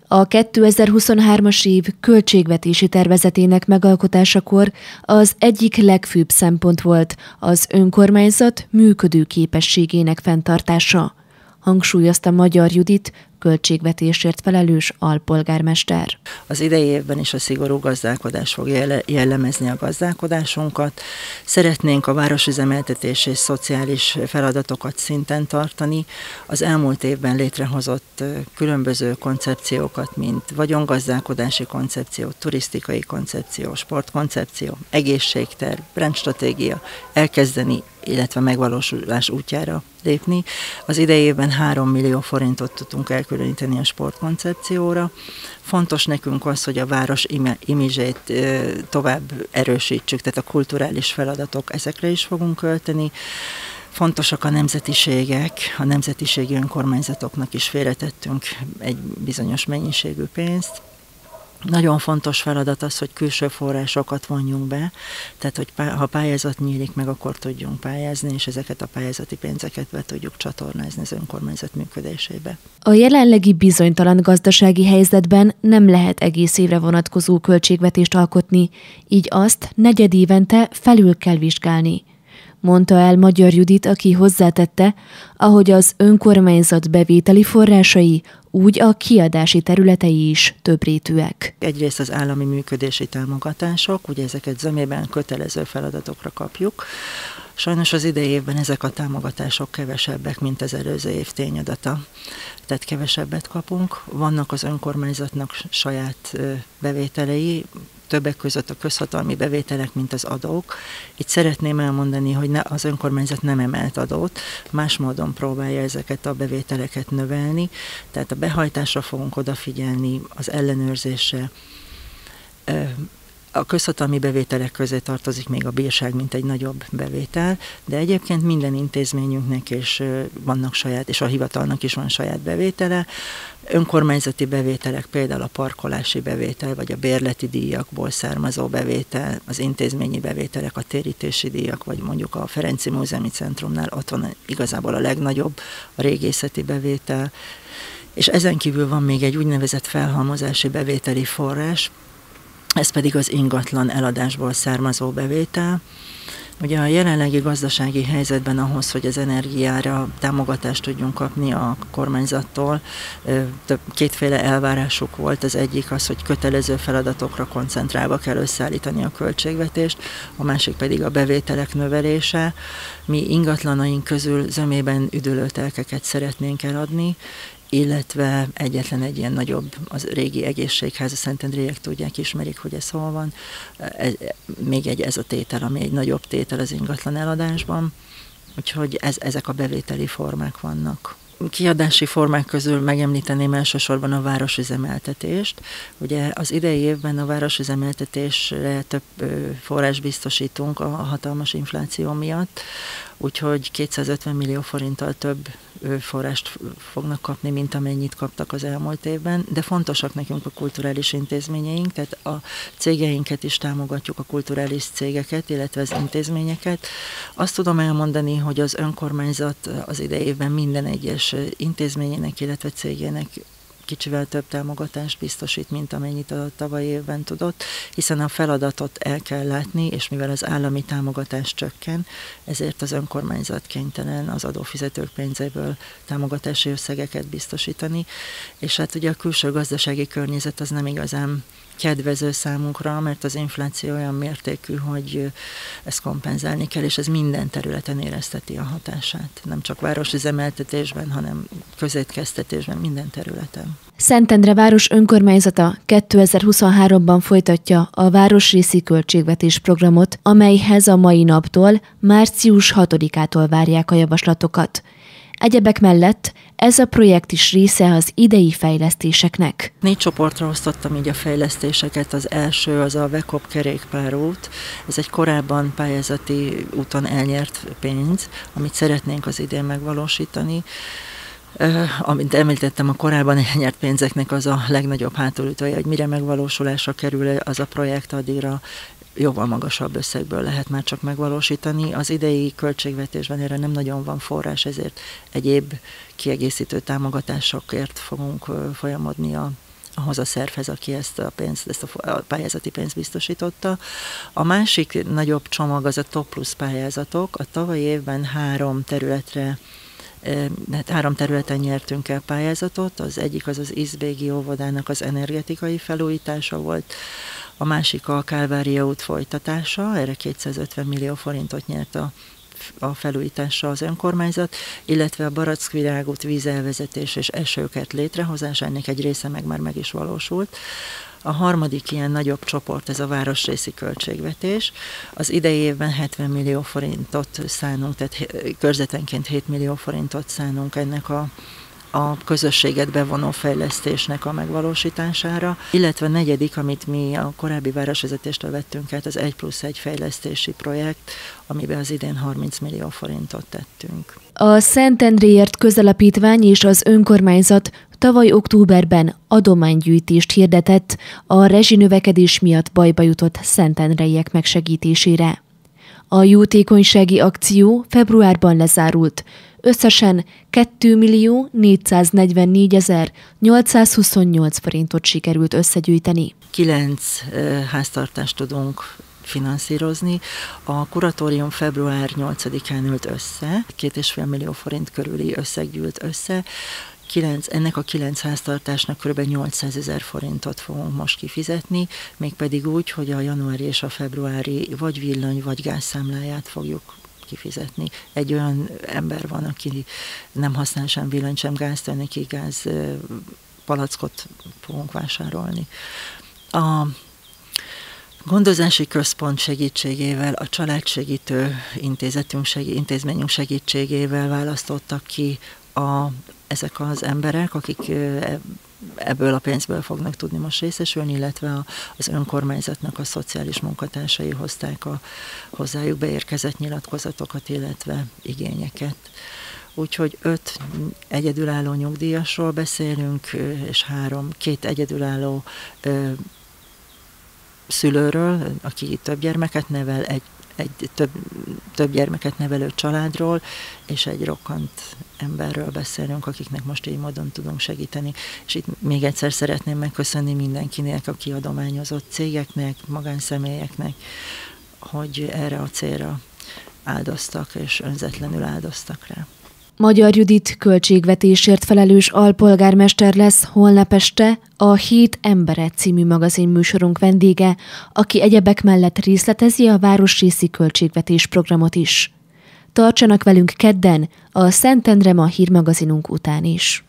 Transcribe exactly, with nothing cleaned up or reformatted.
A kétezer-huszonhármas év költségvetési tervezetének megalkotásakor az egyik legfőbb szempont volt az önkormányzat működőképességének fenntartása, hangsúlyozta Magyar Judit, költségvetésért felelős alpolgármester. Az idei évben is a szigorú gazdálkodás fog jellemezni a gazdálkodásunkat. Szeretnénk a városüzemeltetés és szociális feladatokat szinten tartani. Az elmúlt évben létrehozott különböző koncepciókat, mint vagyongazdálkodási koncepció, turisztikai koncepció, sportkoncepció, egészségterv, brandstratégia elkezdeni, illetve megvalósulás útjára lépni. Az idei évben három millió forintot tudtunk elkülöníteni a sportkoncepcióra. Fontos nekünk az, hogy a város imidzsét tovább erősítsük, tehát a kulturális feladatok, ezekre is fogunk költeni. Fontosak a nemzetiségek, a nemzetiségi önkormányzatoknak is félretettünk egy bizonyos mennyiségű pénzt. Nagyon fontos feladat az, hogy külső forrásokat vonjunk be, tehát hogy ha pályázat nyílik meg, akkor tudjunk pályázni, és ezeket a pályázati pénzeket be tudjuk csatornázni az önkormányzat működésébe. A jelenlegi bizonytalan gazdasági helyzetben nem lehet egész évre vonatkozó költségvetést alkotni, így azt negyedévente felül kell vizsgálni, mondta el Magyar Judit, aki hozzátette, ahogy az önkormányzat bevételi forrásai, úgy a kiadási területei is többrétűek. Egyrészt az állami működési támogatások, ugye ezeket zömében kötelező feladatokra kapjuk. Sajnos az idei évben ezek a támogatások kevesebbek, mint az előző év tényadata. Tehát kevesebbet kapunk. Vannak az önkormányzatnak saját bevételei, többek között a közhatalmi bevételek, mint az adók. Itt szeretném elmondani, hogy ne, az önkormányzat nem emelt adót, más módon próbálja ezeket a bevételeket növelni, tehát a behajtásra fogunk odafigyelni, az ellenőrzésre. A közhatalmi bevételek közé tartozik még a bírság, mint egy nagyobb bevétel, de egyébként minden intézményünknek és vannak saját, és a hivatalnak is van saját bevétele. Önkormányzati bevételek, például a parkolási bevétel, vagy a bérleti díjakból származó bevétel, az intézményi bevételek, a térítési díjak, vagy mondjuk a Ferenci Múzeumi Centrumnál ott van igazából a legnagyobb, a régészeti bevétel, és ezen kívül van még egy úgynevezett felhalmozási bevételi forrás, ez pedig az ingatlan eladásból származó bevétel. Ugye a jelenlegi gazdasági helyzetben ahhoz, hogy az energiára támogatást tudjunk kapni a kormányzattól, több, kétféle elvárásuk volt. Az egyik az, hogy kötelező feladatokra koncentrálva kell összeállítani a költségvetést, a másik pedig a bevételek növelése. Mi ingatlanaink közül zömében üdülőtelkeket szeretnénk eladni, illetve egyetlen egy ilyen nagyobb, az régi egészségház, a Szentendréiek tudják, ismerik, hogy ez hol van. Ez, még egy ez a tétel, ami egy nagyobb tétel az ingatlan eladásban, úgyhogy ez, ezek a bevételi formák vannak. Kiadási formák közül megemlíteném elsősorban a városüzemeltetést. Ugye az idei évben a városüzemeltetésre több forrás biztosítunk a hatalmas infláció miatt, úgyhogy kétszázötven millió forinttal több forrást fognak kapni, mint amennyit kaptak az elmúlt évben, de fontosak nekünk a kulturális intézményeink, tehát a cégeinket is támogatjuk, a kulturális cégeket, illetve az intézményeket. Azt tudom elmondani, hogy az önkormányzat az idei évben minden egyes intézményének, illetve cégének kicsivel több támogatást biztosít, mint amennyit a tavalyi évben tudott, hiszen a feladatot el kell látni, és mivel az állami támogatás csökken, ezért az önkormányzat kénytelen az adófizetők pénzéből támogatási összegeket biztosítani, és hát ugye a külső gazdasági környezet az nem igazán kedvező számunkra, mert az infláció olyan mértékű, hogy ezt kompenzálni kell, és ez minden területen érezteti a hatását. Nem csak városüzemeltetésben, hanem közétkeztetésben, minden területen. Szentendre város önkormányzata kétezer-huszonháromban folytatja a városrészi költségvetés programot, amelyhez a mai naptól, március hatodikától várják a javaslatokat. Egyebek mellett ez a projekt is része az idei fejlesztéseknek. Négy csoportra osztottam így a fejlesztéseket. Az első az a Vekop kerékpárút. Ez egy korábban pályázati úton elnyert pénz, amit szeretnénk az idén megvalósítani. Uh, amit említettem, a korábban elnyert pénzeknek az a legnagyobb hátulütője, hogy mire megvalósulásra kerül az a projekt, addigra jóval magasabb összegből lehet már csak megvalósítani. Az idei költségvetésben erre nem nagyon van forrás, ezért egyéb kiegészítő támogatásokért fogunk folyamodni a ahhoz a szervhez, aki ezt a pénzt, ezt a pályázati pénzt biztosította. A másik nagyobb csomag az a Top Plus pályázatok. A tavalyi évben három területre Hát három területen nyertünk el pályázatot, az egyik az az Izbégi óvodának az energetikai felújítása volt, a másik a Kálvária út folytatása, erre kétszázötven millió forintot nyert a, a felújításra az önkormányzat, illetve a Barackvirágút vízelvezetés és esőkert létrehozása, ennek egy része meg már meg is valósult. A harmadik ilyen nagyobb csoport, ez a városrészi költségvetés. Az idei évben hetven millió forintot szánunk, tehát körzetenként hét millió forintot szánunk ennek a, a közösséget bevonó fejlesztésnek a megvalósítására. Illetve a negyedik, amit mi a korábbi városvezetéstől vettünk át, az egy plusz egy fejlesztési projekt, amiben az idén harminc millió forintot tettünk. A Szentendréért Közalapítvány és az önkormányzat tavaly októberben adománygyűjtést hirdetett a rezsinövekedés miatt bajba jutott szentendreiek megsegítésére. A jótékonysági akció februárban lezárult. Összesen kétmillió négyszáznegyvennégyezer nyolcszázhuszonnyolc forintot sikerült összegyűjteni. Kilenc háztartást tudunk finanszírozni. A kuratórium február nyolcadikán ült össze, két és fél millió forint körüli összeg gyűlt össze. Kilenc, ennek a kilenc háztartásnak kb. nyolcszázezer forintot fogunk most kifizetni, mégpedig úgy, hogy a januári és a februári vagy villany, vagy gázszámláját fogjuk kifizetni. Egy olyan ember van, aki nem használ sem villany, sem gázt, neki gáz palackot fogunk vásárolni. A gondozási központ segítségével, a családsegítő intézetünk segí- intézményünk segítségével választottak ki a, ezek az emberek, akik ebből a pénzből fognak tudni most részesülni, illetve az önkormányzatnak a szociális munkatársai hozták a hozzájuk beérkezett nyilatkozatokat, illetve igényeket. Úgyhogy öt egyedülálló nyugdíjasról beszélünk, és három, két egyedülálló ö, szülőről, aki több gyermeket nevel, egy, egy több, több gyermeket nevelő családról, és egy rokkant emberről beszélünk, akiknek most így módon tudunk segíteni. És itt még egyszer szeretném megköszönni mindenkinek, aki adományozott, cégeknek, magánszemélyeknek, hogy erre a célra áldoztak, és önzetlenül áldoztak rá. Magyar Judit költségvetésért felelős alpolgármester lesz holnap este a Hét embere című magazin műsorunk vendége, aki egyebek mellett részletezi a városrészi költségvetés programot is. Tartsanak velünk kedden a Szentendre Ma hírmagazinunk után is.